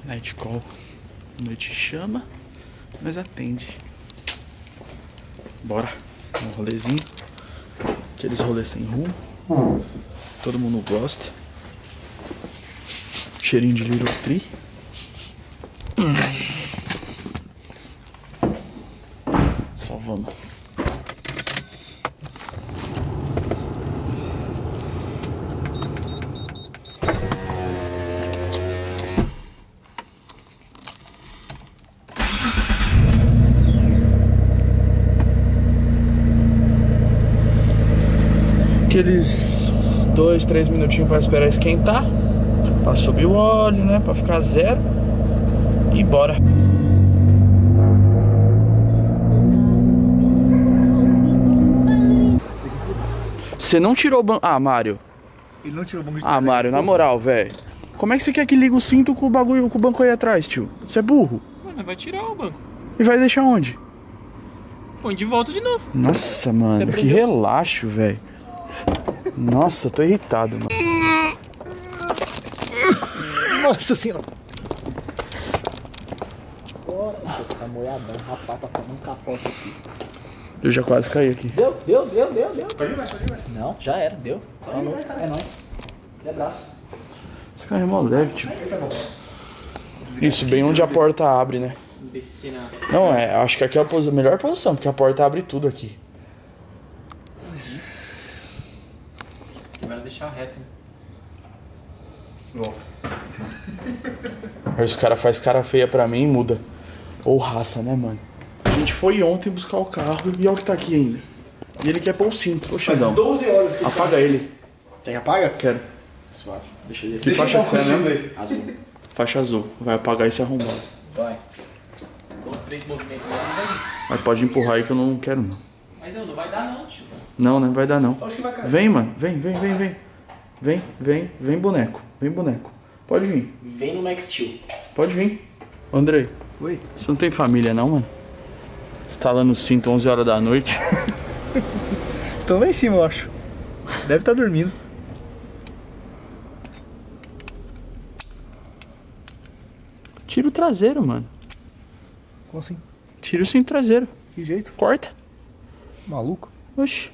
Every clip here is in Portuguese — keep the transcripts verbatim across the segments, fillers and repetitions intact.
Night call. Noite chama, mas atende. Bora. Um rolezinho. Aqueles rolês sem rumo. Todo mundo gosta. Cheirinho de Little Tree. Só vamos. Aqueles dois, três minutinhos para esperar esquentar, para subir o óleo, né, para ficar zero e bora. Você não tirou o banco? Ah, Mário. Ele não tirou o banco de Ah, Mário, na moral, velho. Como é que você quer que liga o cinto com o bagulho, com o banco aí atrás, tio? Você é burro. Mano, vai tirar o banco. E vai deixar onde? Põe de volta de novo. Nossa, mano, que relaxo, velho. Nossa, tô irritado, mano. Nossa senhora. Tá moiadão, rapaz, tá tomando um capote aqui. Eu já quase caí aqui. Deu, deu, deu, deu, deu. Pode ir mais, pode ir mais. Não, já era, deu. Falou, é nóis. E abraço. Esse carro é mó leve, tio. Isso, bem onde a porta abre, né? Descer na... Não, é, acho que aqui é a posi- melhor posição, porque a porta abre tudo aqui. Agora deixar reto, né? Nossa. Aí os caras fazem cara feia pra mim e muda. Ou raça, né, mano? A gente foi ontem buscar o carro e olha o que tá aqui ainda. E ele quer pôr o cinto. Ô, Xandão, doze horas que apaga ele. Quer que apaga? Quero. Suave. Deixa ele Que assim. faixa que você é, né? Azul. Faixa azul. Vai apagar esse arrombado. Vai. Dois, três movimentos lá, não vai. Mas pode empurrar aí que eu não quero, não. Mas eu, não vai dar não, tio. Não, não vai dar, não. Acho que vai cair. Vem, mano. Vem, vem, vem, vem. Vem, vem, vem, boneco. Vem, boneco. Pode vir. Vem no Max Steel. Pode vir. Andrei, Oi. você não tem família, não, mano? Instalando o cinto onze horas da noite. Estão lá em cima, eu acho. Deve estar dormindo. Tira o traseiro, mano. Como assim? Tira o cinto traseiro. Que jeito? Corta. Maluco. Oxi.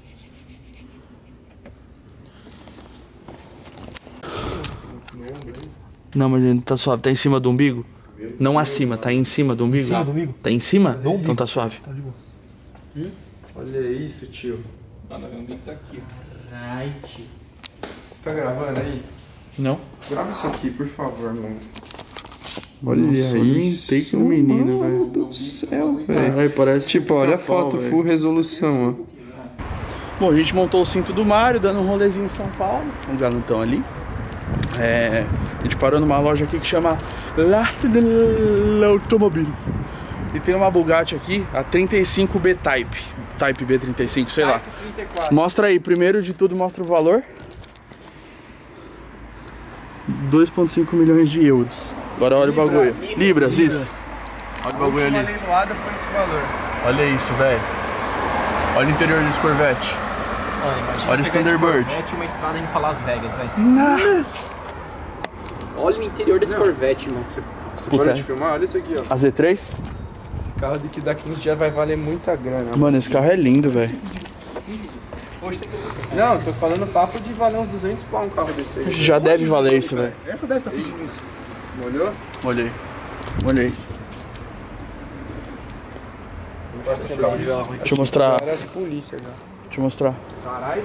Não, mas ele tá suave. Tá em cima do umbigo? Não acima, tá em cima do umbigo? Em cima do umbigo? Tá em cima? Do umbigo. Então tá suave. Tá de boa. Olha isso, tio. Mano, o umbigo tá aqui, ó. Ai, tio. Você tá gravando aí? Não? Grava isso aqui, por favor, mano. Olha Nossa, aí, olha o intake do menino, velho. do céu, velho. Caralho, parece Tipo, olha a pica-pau, foto velho. full resolução, ó. Bom, a gente montou o cinto do Mário, dando um rolezinho em São Paulo, um galantão ali. É, a gente parou numa loja aqui que chama L'Arte de l'Automobile. E tem uma Bugatti aqui, a trinta e cinco B Type. Type B trinta e cinco, sei lá. trinta e quatro. Mostra aí, primeiro de tudo mostra o valor. dois vírgula cinco milhões de euros. Agora olha o bagulho. Libras, isso. Olha o bagulho ali. leiloada foi esse valor. Olha isso, velho. Olha o interior desse Corvette. Mano, imagina Olha esse pegar Thunderbird. Corvette e uma estrada indo pra Las Vegas, velho. Nossa. Olha o interior desse Não. Corvette, mano. Você, você Puta, parou é. de filmar? Olha isso aqui, ó. A Z três? Esse carro daqui, daqui uns dias vai valer muita grana. Mano, esse carro é lindo, velho. Não, tô falando papo de valer uns duzentos pau um carro desse aí. Já deve valer isso, velho. Essa deve estar pedindo isso. Molhou? Olhei. Olhei. Deixa eu mostrar. Parece polícia já. Deixa eu mostrar. Caralho.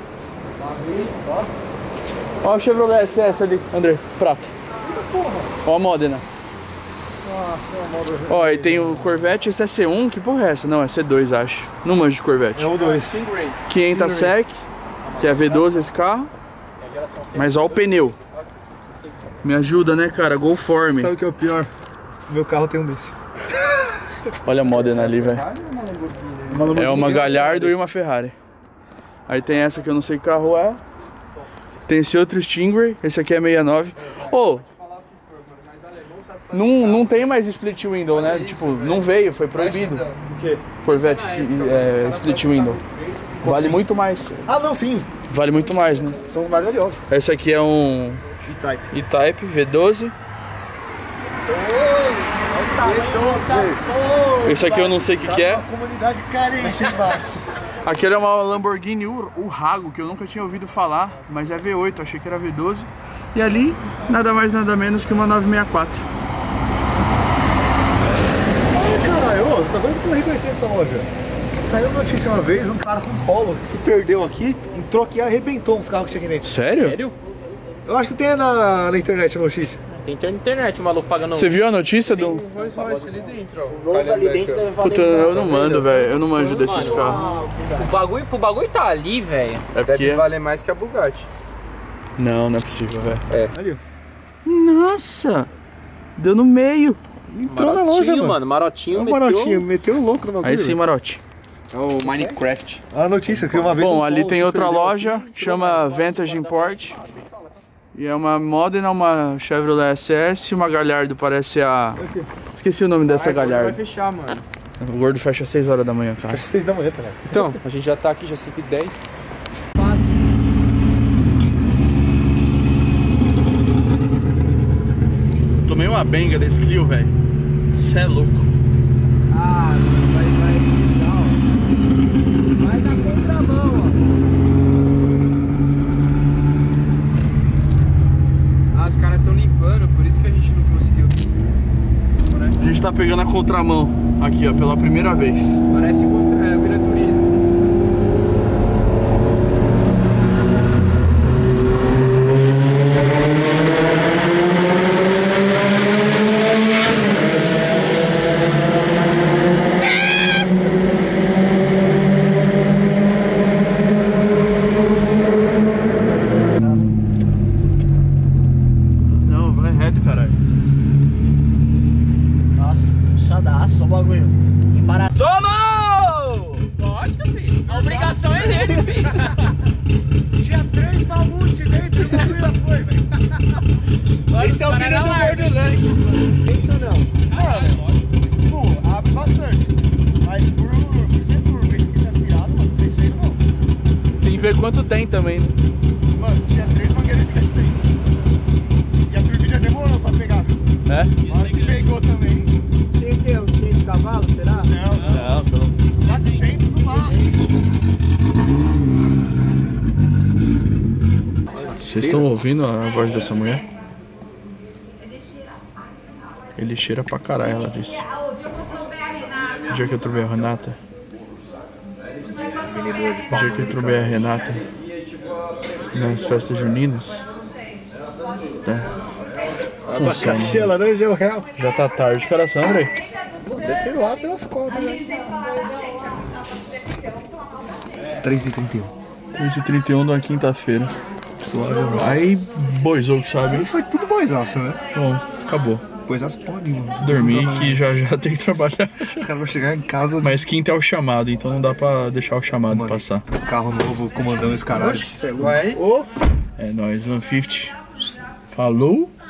Ó o Chevrolet S S ali, André, prata. Ó a Modena. Nossa, é uma moda. Ó, e tem o Corvette, esse é C um, que porra é essa? Não, é C dois, acho. Não manjo de Corvette. É o dois. quinhentos sec, que é V doze esse carro. Mas ó o pneu. Me ajuda, né, cara? Golform. Sabe o que é o pior? O meu carro tem um desse. Olha a Modena ali, velho. É uma Gallardo e uma Ferrari. Aí tem essa que eu não sei que carro é. Tem esse outro Stingray, esse aqui é sessenta e nove. Ô, não, não tem mais split window, né? Tipo, não veio, foi proibido. O quê? Corvette é, split window. Vale muito mais. Ah, não, sim. Vale muito mais, né? São os mais valiosos. Esse aqui é um E-Type. E-Type V doze. Esse aqui eu não sei o que, que é. Comunidade carente embaixo. Aquele é uma Lamborghini Urrago, que eu nunca tinha ouvido falar, mas é V oito, achei que era V doze. E ali, nada mais nada menos que uma nove sessenta e quatro. Ai, caralho, ô, tá vendo que eu tô reconhecendo essa loja? Saiu notícia uma vez, um cara com polo que se perdeu aqui, entrou aqui e arrebentou uns carros que tinha aqui dentro. Sério? Sério? Eu acho que tem na, na internet a notícia. Tem internet, o maluco pagando... Você viu a notícia do... Rolls Royce ali dentro, ó. O Rolls ali dentro deve valer... Puta, eu não mando, velho. Eu não manjo desses carros. O bagulho, o bagulho tá ali, velho. É Deve porque... valer mais que a Bugatti. Não, não é possível, velho. Ali, Nossa! Deu no meio. entrou na loja, mano. mano. Marotinho, É um meteu... marotinho, meteu o louco no bagulho. Aí sim, Marote. É o Minecraft. A notícia que uma vez... Bom, um ali polo tem se outra perdeu loja aqui, que chama Vantage Import. E é uma Modena, uma Chevrolet S S, uma Gallardo, parece a... Esqueci o nome dessa Vai Gallardo. fechar, mano. O gordo fecha às seis horas da manhã, cara. Acho que seis da manhã, tá, né? Então, a gente já tá aqui, já cinco e dez. Tomei uma benga desse Clio, velho. Cê é louco. Ah, vai, vai, vai, vai dar contramão, ó. Ah, os caras estão limpando, por isso que a gente não conseguiu. A gente tá pegando a contramão aqui, ó, pela primeira vez. Parece contra, é, Gran Turismo. Não, vai reto, caralho. Nossa, fuçadaço, ó o bagulho. Embarato. Tomou! Lógico, filho. A obrigação é dele, filho. Tinha três mamutes dentro e o bagulho já foi, velho. Esse é o filho do gordo, né? Pensa não. Pô, abre bastante. Mas por, por ser turbo, isso aqui aspirado, mano, não fez feio não. Tem que ver quanto tem também, né? Mano, tinha três mangueiras de castelo. E a turbina demorou pra pegar, viu? É? A hora que pegou também. Tem o quê? Uns quinhentos cavalos, será? Não, não. Não, só não. quatrocentos no máximo. Vocês estão ouvindo a voz dessa mulher? Ele cheira pra caralho, ela disse. O dia que eu trombei a Renata. O dia que eu trombei a Renata nas festas juninas. Tá. Com sono. Abacaxi, laranja é o real. Já tá tarde, que horas são, Andrei? Deve ser lá pelas contas, né? três e trinta e um. três e trinta e um de uma quinta-feira. Suave, mano. Aí, boizou que sabe. Aí foi tudo boisaço, né? Bom, acabou. Boisaço pode, mano. Dormir que já já tem que trabalhar. Os caras vão chegar em casa, Mas quinta é o chamado, então não dá pra deixar o chamado Mano. passar. carro novo, comandando esse caralho. Vai. Ô, É nóis, cento e cinquenta. Falou?